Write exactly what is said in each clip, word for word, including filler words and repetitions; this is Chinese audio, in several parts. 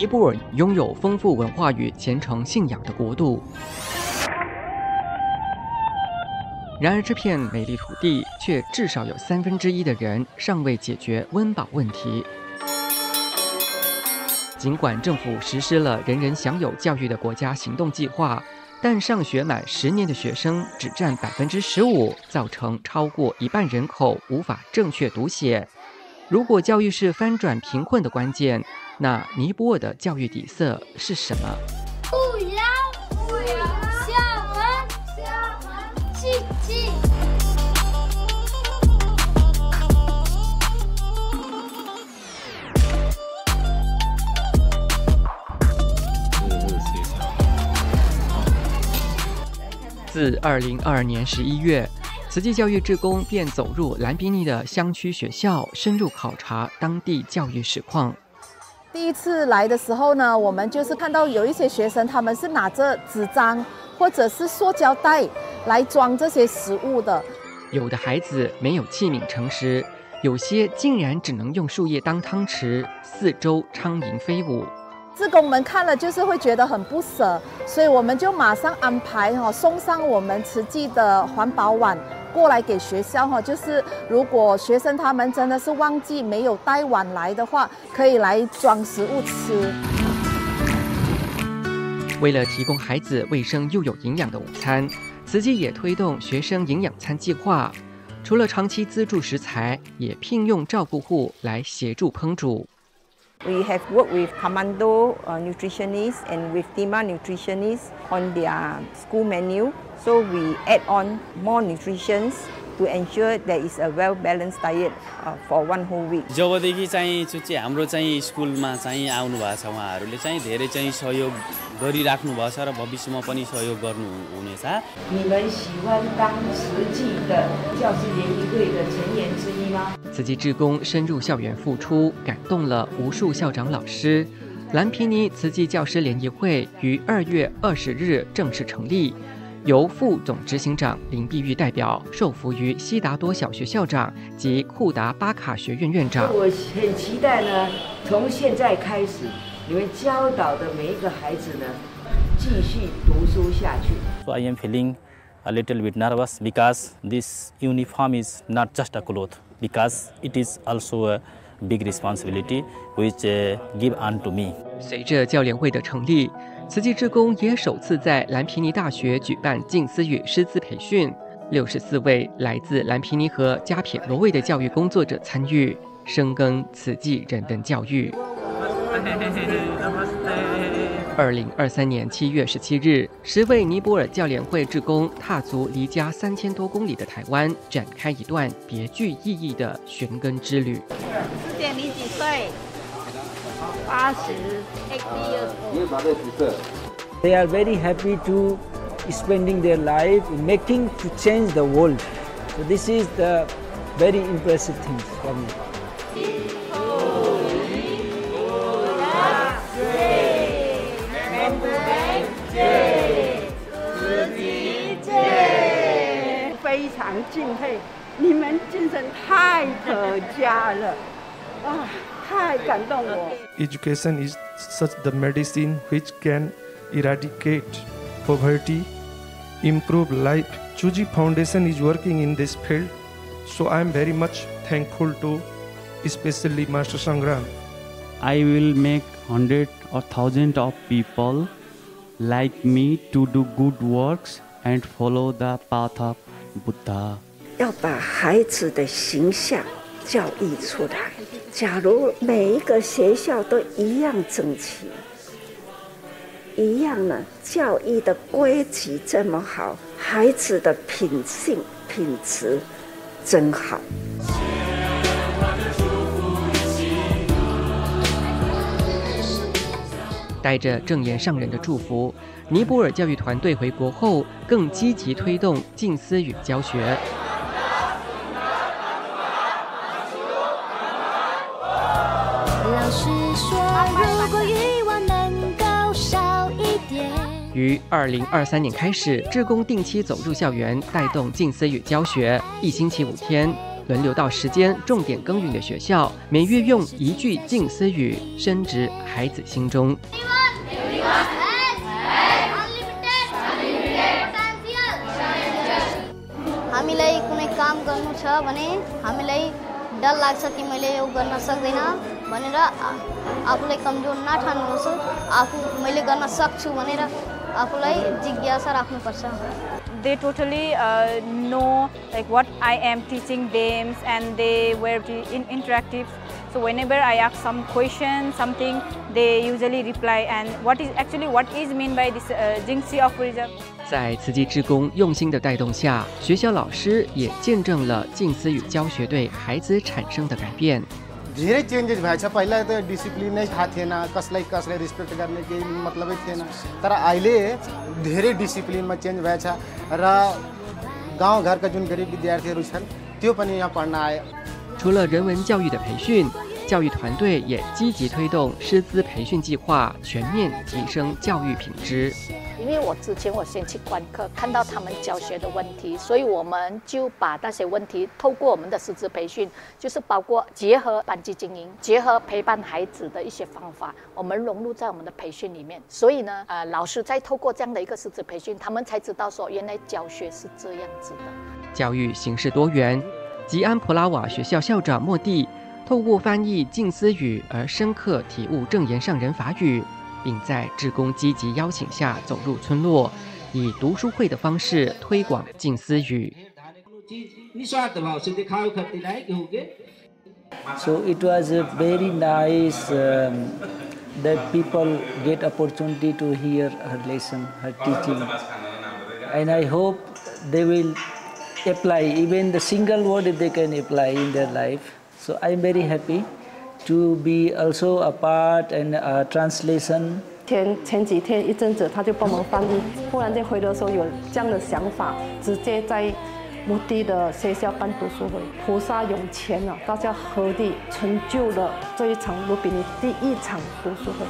尼泊尔拥有丰富文化与虔诚信仰的国度。然而，这片美丽土地却至少有三分之一的人尚未解决温饱问题。尽管政府实施了人人享有教育的国家行动计划，但上学满十年的学生只占百分之十五，造成超过一半人口无法正确读写。如果教育是翻转贫困的关键，那尼泊尔的教育底色是什么？ 不要，不要，下门，下门，去去。 自二零二二年十一月，慈济教育志工便走入兰比尼的乡区学校，深入考察当地教育实况。 第一次来的时候呢，我们就是看到有一些学生，他们是拿着纸张或者是塑胶袋来装这些食物的。 有的孩子没有器皿盛食，有些竟然只能用树叶当汤匙，四周苍蝇飞舞。 志工们看了就是会觉得很不舍，所以我们就马上安排哈送上我们慈济的环保碗过来给学校哈，就是如果学生他们真的是忘记没有带碗来的话，可以来装食物吃。 为了提供孩子卫生又有营养的午餐，慈济也推动学生营养餐计划。除了长期资助食材，也聘用照顾户来协助烹煮。 We have worked with Commando uh, nutritionists and with Tima nutritionists on their school menu. So we add on more nutrition to ensure there is a well-balanced diet uh, for one whole week. जबदेखि चाहिँ चाहिँ हाम्रो चाहिँ स्कुलमा चाहिँ आउनु भएको छ उहाँहरूले चाहिँ धेरै चाहिँ सहयोग गरिराख्नु भएको छ र भविष्यमा पनि सहयोग गर्नु हुनेछ। 你们喜欢当慈济的教师联谊会的成员之一吗？ 慈济志工深入校园付出，感动了无数校长老师。兰皮尼慈济教师联谊会于二月二十日正式成立。由副总执行长林碧玉代表，受服于悉达多小学校长及库达巴卡学院院长。 我很期待呢，从现在开始，你们教导的每一个孩子呢，继续读书下去。 So I am feeling a little bit nervous because this uniform is not just a cloth, because it is also a big responsibility which uh, give unto me. 随着教联会的成立，慈济志工也首次在兰皮尼大学举办静思语师资培训，六十四位来自兰皮尼和加撇罗卫的教育工作者参与，深耕慈济人本教育。二零二三年七月十七日，十位尼泊尔教联会志工踏足离家三千多公里的台湾，展开一段别具意义的寻根之旅。 师姐，你几岁？八十。 They are very happy to spending their life in making to change the world. So this is the very impressive thing for me. 非常敬佩，你们精神太可嘉了，啊，太感动我。 Education is such the medicine which can eradicate poverty, improve life. Chuji Foundation is working in this field, so I am very much thankful to especially Master Sangram. I will make hundred or thousand of people like me to do good works and follow the path of Buddha. 要把孩子的形象教育出来。假如每一个学校都一样整齐，一样呢，教育的规矩这么好，孩子的品性品质真好。 带着正言上人的祝福，尼泊尔教育团队回国后，更积极推动静思语教学。 老师说，如果欲望能够少一点。 于二零二三年开始，志工定期走入校园，带动静思语教学，一星期五天。 轮流到时间重点耕耘的学校，每月用一句近思语深植孩子心中。 हामीलाई कुनै काम गर्नु छ भने हामीलाई डर लाग्छ कि मैले यो गर्न सक्दैन भनेर आफूलाई कमजोर नठान्नुहोस् आफू मैले गर्न सक्छु भनेर आफूलाई जिज्ञासा राख्नुपर्छ। They totally uh, know like what I am teaching them, and they were in interactive. So whenever I ask some question, something, they usually reply. And what is actually what is mean by this uh, Jingxi of Reserve? 在慈济志工用心的带动下，学校老师也见证了近思语教学对孩子产生的改变。 धेरै चेन्जेस भएछ। पहिला त डिसिप्लिन नै थाहा थिएन, कसलाई कसलाई रिस्पेक्ट गर्ने केही मतलबै थिएन। तर अहिले धेरै डिसिप्लिनमा चेन्ज भएछ र गाउँघरका जुन गरिब विद्यार्थीहरू छन् त्यो पनि यहाँ पढ्न आए। 除了人文教育的培训，教育团队也积极推动师资培训计划，全面提升教育品质。 因为我之前我先去观课，看到他们教学的问题，所以我们就把那些问题透过我们的师资培训，就是包括结合班级经营、结合陪伴孩子的一些方法，我们融入在我们的培训里面。所以呢，呃，老师在透过这样的一个师资培训，他们才知道说，原来教学是这样子的。 教育形式多元。吉安普拉瓦学校校长莫蒂透过翻译近思语而深刻体悟证严上人法语，并在志工积极邀请下走入村落，以读书会的方式推广近思语。 So it was a very nice um, that people get opportunity to hear her lesson, her teaching, and I hope they will apply even the single word if they can apply in their life. So I'm very happy to be also a part and a translation. 前前几天一阵子他就帮忙翻译，忽然间回的时候有这样的想法，直接在穆迪的学校办读书会，菩萨涌泉啊，大家合力成就了这一场卢比尼第一场读书会。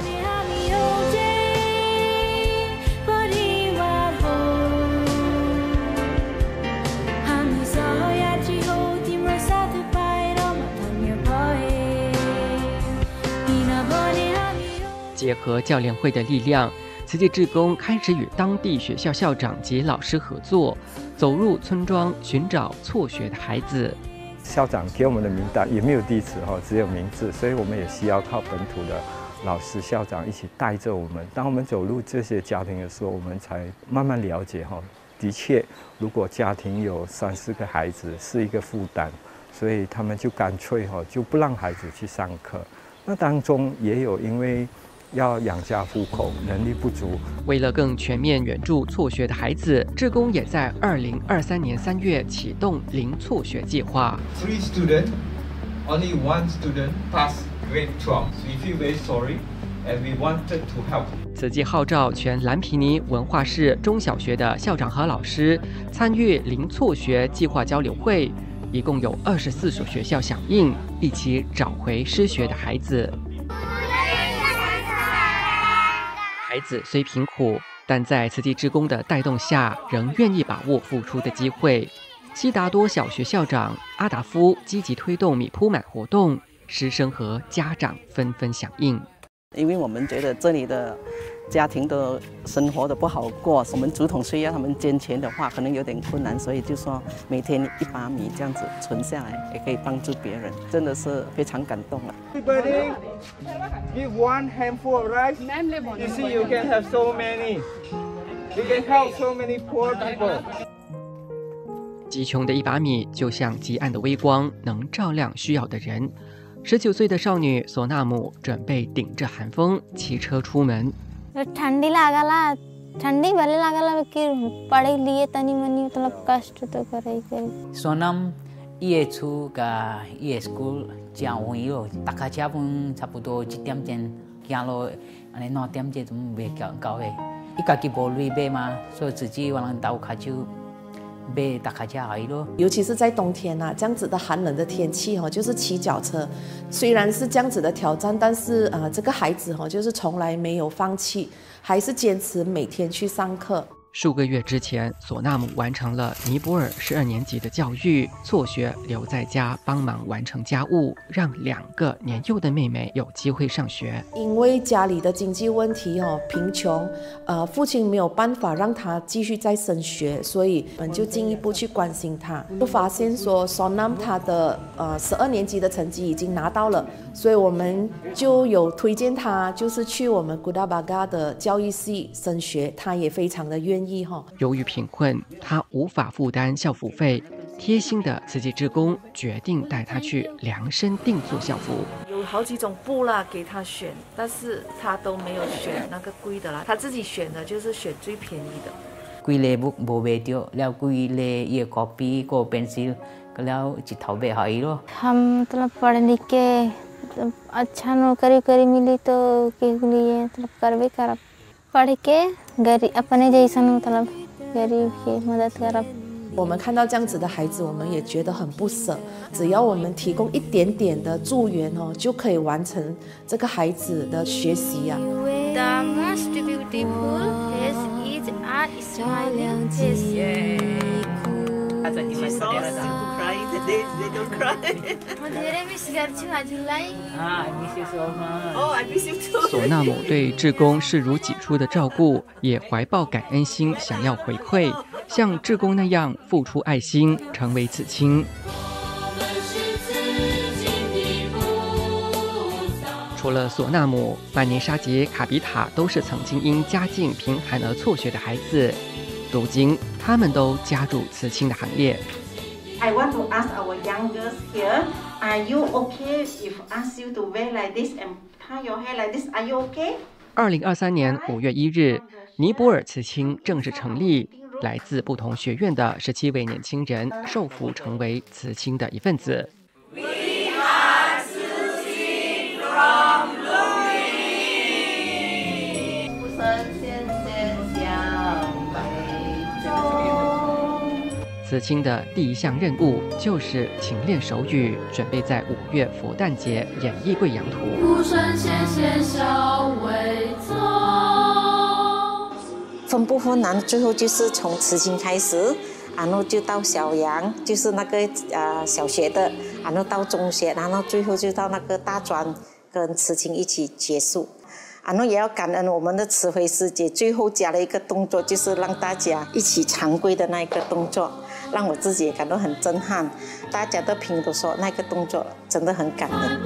结合教联会的力量，慈济志工开始与当地学校校长及老师合作，走入村庄寻找辍学的孩子。 校长给我们的名单也没有地址哈，只有名字，所以我们也需要靠本土的老师、校长一起带着我们。当我们走入这些家庭的时候，我们才慢慢了解哈，的确，如果家庭有三四个孩子是一个负担，所以他们就干脆哈就不让孩子去上课。那当中也有因为要养家糊口，能力不足。 为了更全面援助辍学的孩子，志工也在二零二三年三月启动零辍学计划。 Three students, only one student passed grade twelve. We feel very sorry, and we wanted to help. 此季号召全蓝皮尼文化市中小学的校长和老师参与零辍学计划交流会，一共有二十四所学校响应，一起找回失学的孩子。孩子虽贫苦，但在慈济志工的带动下，仍愿意把握付出的机会。西达多小学校长阿达夫积极推动米铺满活动，师生和家长纷纷响应。 因为我们觉得这里的家庭的生活的不好过，我们竹筒需要他们捐钱的话，可能有点困难，所以就说每天一把米这样子存下来，也可以帮助别人，真的是非常感动了。 Everybody, give one handful of rice. You see, you can have so many. You can help so many poor people. 极穷的一把米，就像极暗的微光，能照亮需要的人。十九岁的少女索纳姆准备顶着寒风骑车出门。 ठंडी लागला ठंडी भले लागला कि पढ़े लिए तनी मनी मतलब कष्ट तो करे ही करे सोनम ये छु का ये स्कूल 教会咯大家差不差不多七点钟行咯安尼六点钟就袂到到诶伊家己无钱买嘛所以自己往人兜骹手被大卡加而已咯， 尤其是在冬天啊，这样子的寒冷的天气哈，就是骑脚车，虽然是这样子的挑战，但是呃，这个孩子哈，就是从来没有放弃，还是坚持每天去上课。 数个月之前，索纳姆完成了尼泊尔十二年级的教育，辍学留在家帮忙完成家务，让两个年幼的妹妹有机会上学。 因为家里的经济问题哦，贫穷，呃，父亲没有办法让他继续再升学，所以我们就进一步去关心他，就发现说索纳姆他的呃十二年级的成绩已经拿到了，所以我们就有推荐他，就是去我们 Godabaga 的教育系升学，他也非常的愿意。 由于贫困，他无法负担校服费。贴心的慈济志工决定带他去量身定做校服。 有好几种布啦给他选，但是他都没有选那个贵的啦，他自己选的就是选最便宜的。 贵嘞不冇买到，แล้ว贵嘞ये कॉपी को पेंसिलก็แล้วจิตเถาเบหาย咯。 हम मतलब पढ़ लिख के अच्छा नौकरी करी मिली तो के लिए मतलब करवे करब पढ़ के गरीब अपने जैसा मतलब गरीब की मदद करब。 我们看到这样子的孩子，我们也觉得很不舍。只要我们提供一点点的助援哦，就可以完成这个孩子的学习呀、啊。 The most beautiful face is a smiling face. She's so cry today. They don't cry. म धेरै मिस गर्छु हजुरलाई. Ah, I miss you so much. Oh, I miss you too. 索纳姆对志工视如己出的照顾，也怀抱感恩心，想要回馈，像志工那样付出爱心，成为慈亲。除了索纳姆、曼尼沙及卡比塔都是曾经因家境贫寒而辍学的孩子，如今他们都加入慈亲的行列。 I want to ask our young girls here, are you okay if ask you to wear like this and tie your hair like this? Are you okay? 二零二三年五月一日，尼泊尔慈亲正式成立，来自不同学院的十七位年轻人受扶成为慈亲的一份子。We are 慈亲 from Lumini。慈亲的第一项任务就是勤练手语，准备在五月佛诞节演绎贵阳图。 分部分难，最后就是从慈亲开始，然后就到小杨，就是那个呃小学的，然后到中学，然后最后就到那个大专，跟慈亲一起结束。然后也要感恩我们的慈惠师姐，最后加了一个动作，就是让大家一起长跪的那一个动作，让我自己也感到很震撼。大家的评都说那个动作真的很感人。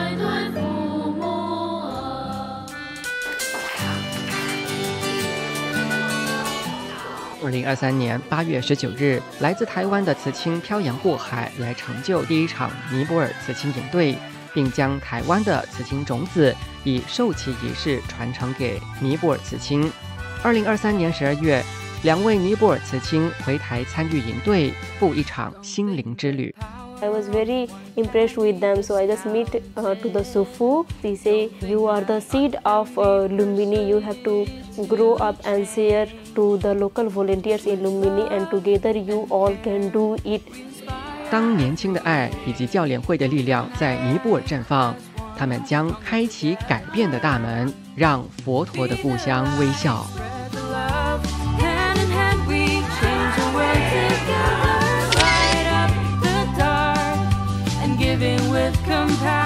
二零二三年八月十九日，来自台湾的慈亲漂洋过海来成就第一场尼泊尔慈亲营队，并将台湾的慈亲种子以授旗仪式传承给尼泊尔慈亲。二零二三年十二月，两位尼泊尔慈亲回台参与营队，赴一场心灵之旅。 I was very impressed with them, so I just meet uh, to the Sufu. They say, you are the seed of uh, Lumbini. You have to grow up and share to the local volunteers in Lumbini, and together you all can do it. 当年轻的爱以及教联会的力量在尼泊尔绽放，他们将开启改变的大门，让佛陀的故乡微笑。 Giving with compassion.